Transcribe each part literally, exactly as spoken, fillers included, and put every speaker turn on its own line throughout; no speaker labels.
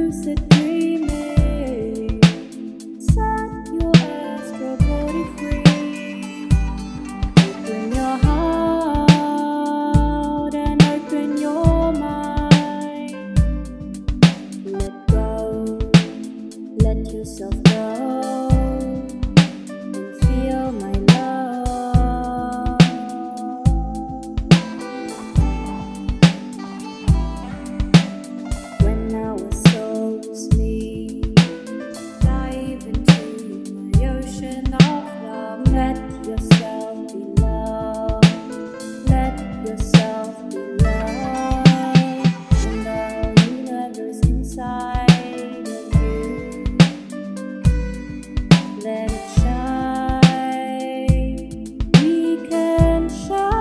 lucid dreaming. Set your astral body free. Open your heart and open your mind. Let go, let yourself go, and feel my love. When our souls meet, dive into my ocean of love. Let yourself be loved, let yourself be loved, and the universe inside of you. Let it shine, we can shine.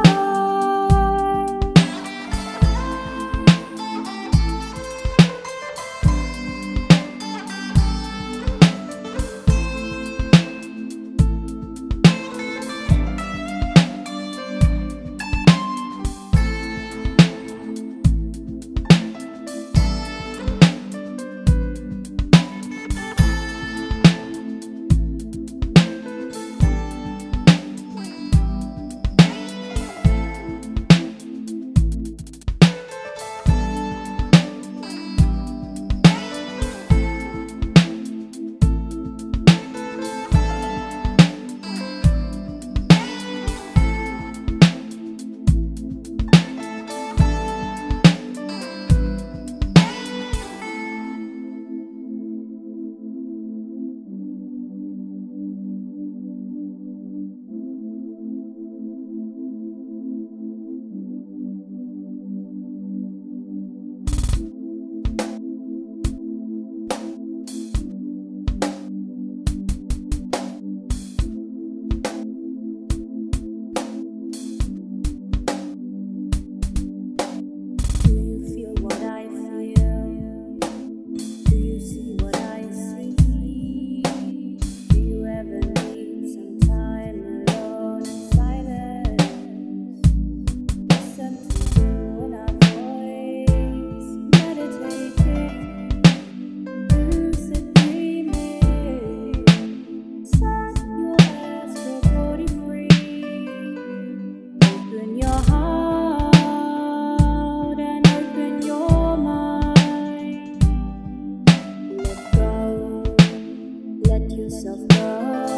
Yourself go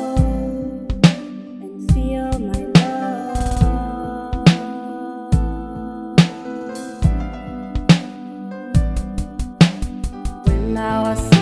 and feel my love. When our